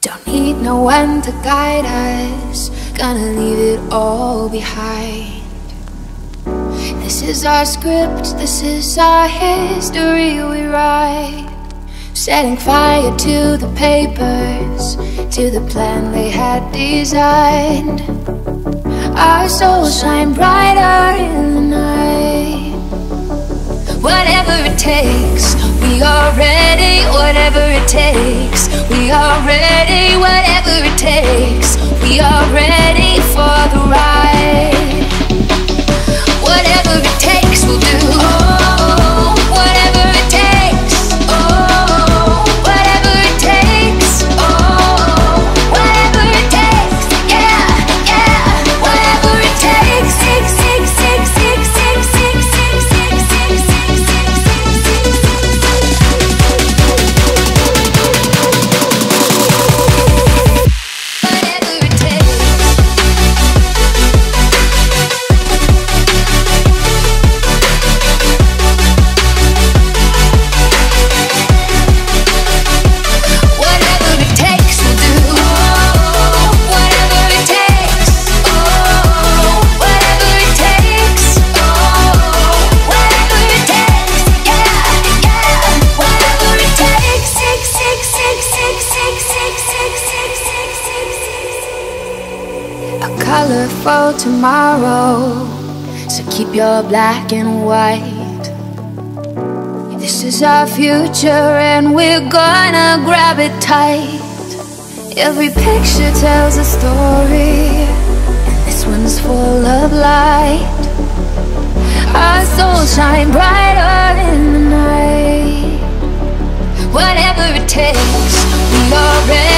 Don't need no one to guide us, gonna leave it all behind. This is our script, this is our history we write. Setting fire to the papers, to the plan they had designed. Our souls shine brighter in the night. Whatever it takes, we are ready. Whatever it takes, we are ready. Whatever it takes, we are ready for the ride. Whatever it takes, we'll do. Oh, whatever it takes. Oh, whatever it takes. Oh, whatever it takes. Yeah, yeah. Whatever it takes. Six, six, six, six, six, six, six, six, six, six, six, whatever it takes. Whatever it takes, we'll do. Oh, whatever it takes. Oh, whatever it takes. Oh, whatever it takes. Yeah, yeah. Whatever it takes. Six, six, six, six, six, six, six, six, six, six, six. A colorful tomorrow, so keep your black and white. This is our future and we're gonna grab it tight. Every picture tells a story, and this one's full of light. Our souls shine brighter in the night. Whatever it takes, we are ready.